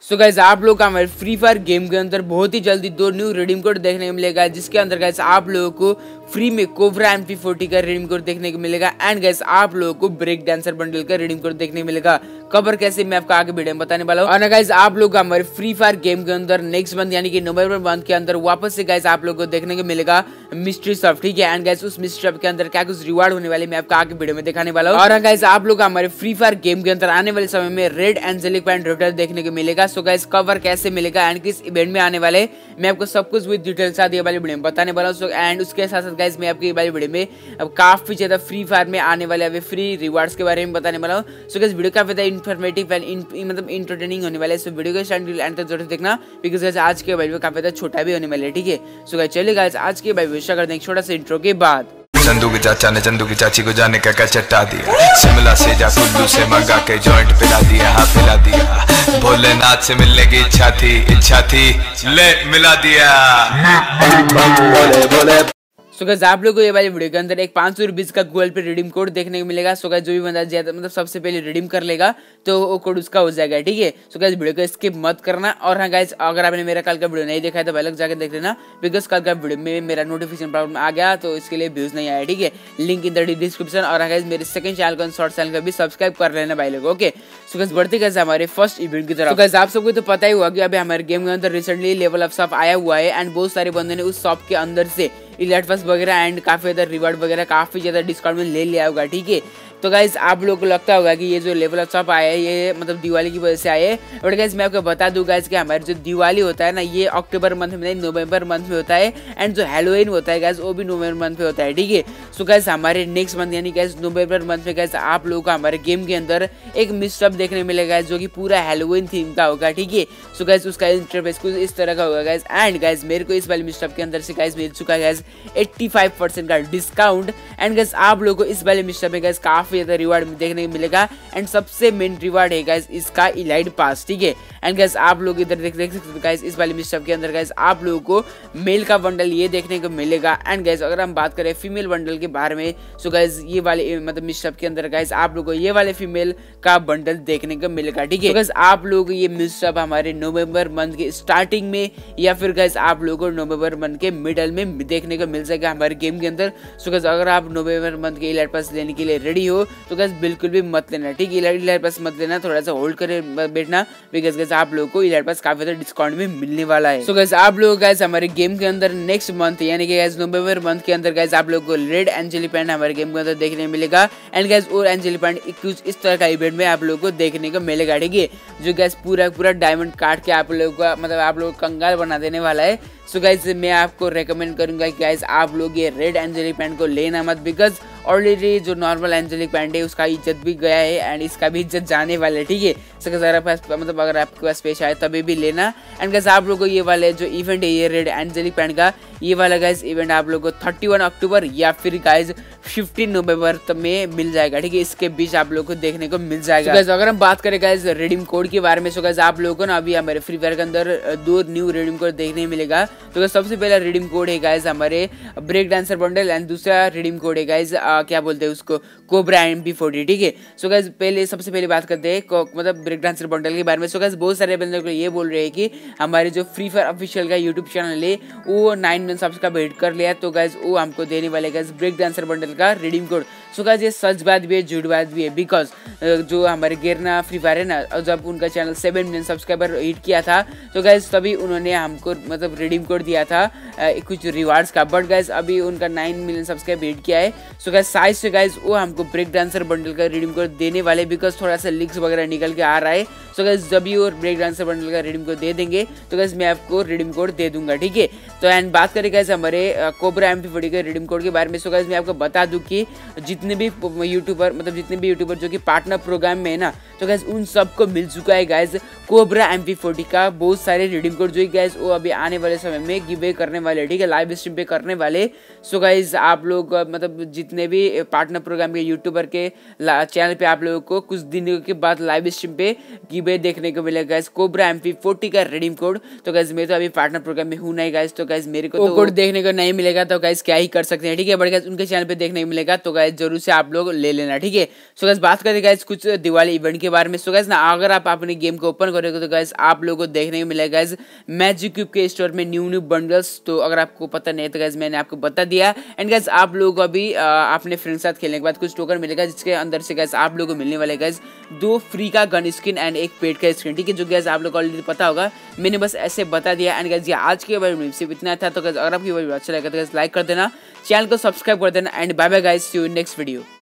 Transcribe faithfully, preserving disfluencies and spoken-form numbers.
So guys आप लोग का हमारे फ्री फायर गेम के अंदर बहुत ही जल्दी दो न्यू रिडीम कोड देखने को मिलेगा, जिसके अंदर गाइस आप लोगों को फ्री में कोबरा एम पी फोर्टी का रिडीम कोड देखने को मिलेगा एंड गाइस आप लोगों को ब्रेक डांसर बंडल का रिडीम कोड देखने को मिलेगा। कवर कैसे मैं आपको आगे वीडियो में बताने वाला हूँ। और गाइस आप लोग हमारे फ्री फायर गेम के अंदर नेक्स्ट मंथ यानी कि नवंबर मंथ के अंदर वापस से गाइस आप लोग को देखने को मिलेगा मिस्ट्री शॉप, ठीक है। एंड गाइस उस मिस्ट्री शॉप के अंदर क्या कुछ रिवार्ड होने वाले मैं आपको आगे वीडियो में दिखाने वाला हूँ। और गाइस आप लोग हमारे फ्री फायर गेम के अंदर आने वाले समय में रेड एंजेलिक पैंट रोटर देखने को मिलेगा। सो गाइस कवर कैसे मिलेगा एंड किस इवेंट में आने वाले मैं आपको सब कुछ विद डिटेल साथ ये वाली वीडियो में बताने वाला हूँ। एंड उसके साथ साथ गाइस मैं आपको ये वाली वीडियो में अब काफी ज्यादा फ्री फायर में आने वाले अभी फ्री रिवार्ड्स के बारे में बताने वाला हूँ। सो गाइस वीडियो काफी ज्यादा इन्फॉर्मेटिव एंड मतलब इंटरटेनिंग होने वाला है। सो वीडियो को स्टार्ट एंड तक जरूर देखना बिकॉज गाइस आज के वीडियो काफी ज्यादा छोटा भी होने वाला है, ठीक है। सो गाइस चलिए गाइस आज के वीडियो स्टार्ट करते हैं छोटा सा इंट्रो के बाद। चंदू के चाचा ने चंदू की चाची को जाने का क्या चट्टा दिया, शिमला से जा कुल्लू से मंगा के जॉइंट पिला दिया, हाँ पिला दिया। भोलेनाथ से मिलने की इच्छा थी इच्छा थी ले मिला दिया। बोले बोले सो गाइस आप लोगों को ये वाली वीडियो के अंदर एक पाँच सौ रुपीज का गूगल पे रिडीम कोड देखने को मिलेगा। सो गाइस जो भी बंदा ज्यादा मतलब सबसे पहले रिडीम कर लेगा तो वो कोड उसका हो जाएगा, ठीक है। सो गाइस वीडियो को स्किप मत करना। और हाँ गाइस अगर आपने मेरा कल का वीडियो नहीं देखा है तो पहले जाकर देख लेना बिकॉज कल का वीडियो में मेरा नोटिफिकेशन प्रॉब्लम आ गया तो इसके लिए व्यूज नहीं आया, ठीक है। Link in the description. और गाइस मेरे सेकंड चैनल को शॉर्ट चैनल को भी सब्सक्राइब कर लेना भाई लोग, ओके। सो गाइस बढ़ते गाइस हमारे फर्स्ट इवेंट की तरफ। गाइस आप सबको तो पता ही हुआ कि अभी हमारे गेम के अंदर रिसेंटली लेवल अप शॉप आया हुआ है एंड बहुत सारे बंदे ने उस शॉप के अंदर से इलाइट पास वगैरह एंड काफी ज्यादा रिवार्ड वगैरह काफी ज्यादा डिस्काउंट में ले लिया होगा, ठीक है। तो गाइज आप लोगों को लगता होगा कि ये जो लेवल अप शॉप आया है ये मतलब दिवाली की वजह से आए है, बट गाइज मैं आपको बता दूं गाइज कि हमारे जो दिवाली होता है ना ये अक्टूबर मंथ में नहीं नवंबर मंथ में होता है एंड जो हैलोवीन होता है गाइज वो भी नवंबर मंथ में होता है, ठीक है। सो गाइज हमारे नेक्स्ट मंथ यानी गाइज नवंबर मंथ में गाइज आप लोगों को हमारे गेम के अंदर एक मिस्टअप देखने मिलेगा जो कि पूरा हैलोवीन थीम का होगा, ठीक है। सो गाइज उसका इंटरफेस कुछ इस तरह का होगा गाइज। एंड गाइज मेरे को इस वाले मिस्टअप के अंदर से गाइज मिल चुका है गाइज एट्टी फाइव परसेंट का डिस्काउंट एंड गाइज आप लोगों को इस वाले मिस्टअप में गाइज काफी ज्यादा रिवार्ड देखने को मिलेगा एंड सबसे मेन रिवार्ड है गाइस इसका इलाइट पास, ठीक है। एंड गाइस आप लोग इधर देख देख सकते हो गाइस इस वाले मिस्टअप के अंदर गाइस आप लोगों को मेल का बंडल ये देखने को मिलेगा। एंड गाइस अगर हम बात करें फीमेल बंडल के बारे में सो गाइस ये वाले मतलब मिस्टअप के अंदर गाइस आप लोगों को ये वाले फीमेल का बंडल देखने को मिलेगा, ठीक है। गाइस आप लोग ये मिस्टअप हमारे नवंबर मंथ के स्टार्टिंग में या फिर गाइस आप लोगों को नवंबर मंथ के मिडल में देखने को मिल जाएगा हमारे गेम के अंदर। सो गाइस अगर आप नवंबर मंथ के इलाइट पास लेने के लिए रेडी हो तो गाइस बिल्कुल भी मत लेना, ठीक है। इलाइट पास मत लेना, थोड़ा सा होल्ड करे बैठना बिकॉज गाइस आप लोगों को इलाइट पास काफी ज्यादा डिस्काउंट में मिलने वाला है। सो गाइस आप लोग गाइस हमारे गेम के अंदर नेक्स्ट मंथ यानी कि गाइस नवंबर मंथ के अंदर गाइस आप लोगों को रेड एंजेलिक पैंट हमारे गेम के अंदर देखने मिलेगा एंड गाइस और एंजेलिक पैंट कुछ इस तरह का इवेंट में आप लोगों को देखने को मिलेगा, ठीक है। जो गाइस पूरा पूरा डायमंड काट के आप लोगों का मतलब आप लोगों को कंगाल बना देने वाला है। सो गाइस मैं आपको रेकमेंड करूंगा कि गाइस आप लोग ये रेड एंजेलिक पैंट को लेना मत बिकॉज ऑलरेडी जो नॉर्मल एंजेलिक पैंट है उसका इज्जत भी गया है एंड इसका भी इज्जत जाने वाला है, ठीक है। सो गाइस अगर पास मतलब अगर आपके पास पेश आए तभी भी लेना। एंड गाइस आप लोगों को ये वाले जो इवेंट है ये रेड एंजेलिक पैंट का ये वाला गाइस इवेंट आप लोगों को थर्टी वन अक्टूबर या फिर गाइस फिफ्टीन नवंबर में मिल जाएगा, ठीक है। इसके बीच आप लोगों को देखने को मिल जाएगा। गाइस अगर हम बात करें गाइस रिडीम कोड के बारे में सो गाइस आप लोगों को ना अभी हमारे फ्री फायर के अंदर दो न्यू रिडीम कोड देखने मिलेगा। तो सबसे पहला रिडीम कोड है गाइस हमारे ब्रेक डांसर बंडल एंड दूसरा रिडीम कोड है गाइस क्या बोलते हैं उसको कोबरा एम पी फोर्टी, ठीक है। सो गाइस पहले सबसे पहले बात करते हैं मतलब ब्रेक डांसर बंडल के बारे में। सो गाइस बहुत सारे बंदे को ये बोल रहे हैं कि हमारे जो फ्री फायर ऑफिशियल का यूट्यूब चैनल है वो नाइन मिलियन सब्सक्राइब हिट कर लिया तो गाइस वो हमको देने वाले गाइस ब्रेक डांसर बंडल का रिडीम कोड। सो गाइस ये सच बात भी है झूठ बात भी है बिकॉज जो हमारे गिरना फ्री फायर है ना जब उनका channel seven million subscriber hit किया था तो गाइस तभी उन्होंने हमको मतलब रिडीम कोड दिया था कुछ रिवार्ड्स का, बट गाइस अभी उनका नाइन मिलियन सब्सक्राइब हिट किया है। सो गाइस साइज से गाइस वो हमको ब्रेक डांसर बंडल का रिडीम कोड देने वाले बिकॉज थोड़ा सा लीक्स वगैरह निकल के आ रहा है। सो गाइस जब भी और ब्रेक डांसर बंडल का रिडीम कोड दे देंगे तो गाइस मैं आपको रिडीम कोड दे दूंगा, ठीक है। तो एंड बात करें गाइस हमारे कोबरा एम पी फोर्टी के रिडीम कोड के बारे में। सो गाइस मैं आपको बता दूं कि जितने भी यूट्यूबर मतलब जितने भी यूट्यूबर जो कि पार्टनर प्रोग्राम में है ना तो गाइस उन सबको मिल चुका है guys cobra M P forty का बहुत सारे रिडीम कोड जो गाइस वो अभी आने वाले समय में गिव अवे करने वाले, ठीक है, लाइव स्ट्रीम पे करने वाले। सो गाइस आप लोग मतलब जितने भी पार्टनर प्रोग्राम के यूट्यूबर के चैनल पे आप लोगों को कुछ दिनों के बाद लाइव स्ट्रीम पे गिव अवे देखने को मिलेगा guys cobra M P forty का रिडीम कोड। तो गाइस मैं तो अभी पार्टनर प्रोग्राम में हूं नहीं गाइस तो गाइस मेरे को तो कोड देखने को नहीं मिलेगा तो गाइस क्या ही कर सकते हैं, ठीक है। बट गाइस उनके चैनल पे देखने को मिलेगा तो गाइस जरूर जरूर से आप लोग ले लेना, ठीक है। सो गाइस बात करते गाइस कुछ दिवाली इवेंट के बारे में। सो गाइस ना अगर आप अपने गेम को ओपन करोगे तो गाइस आप लोगों को देखने को मिलेगा गाइस मैजिक क्यूब के स्टोर में न्यू न्यू बंडल्स। तो अगर आपको पता नहीं है तो गाइस मैंने आपको बता दिया। एंड गाइस आप लोगों को अभी अपने फ्रेंड के साथ खेलने के बाद कुछ टोकन मिलेगा जिसके अंदर से गाइस आप लोगों को मिलने वाले गाइस दो फ्री का गन स्किन एंड एक पेट का स्किन, ठीक है, जो गाइस आप लोग को ऑलरेडी पता होगा, मैंने बस ऐसे बता दिया। एंड गाइस ये आज के वीडियो में सिर्फ इतना था। तो गाइस अगर आपकी वीडियो अच्छा लगा तो गाइस लाइक कर देना, चैनल को सब्सक्राइब कर देना and bye bye guys, see you in next video.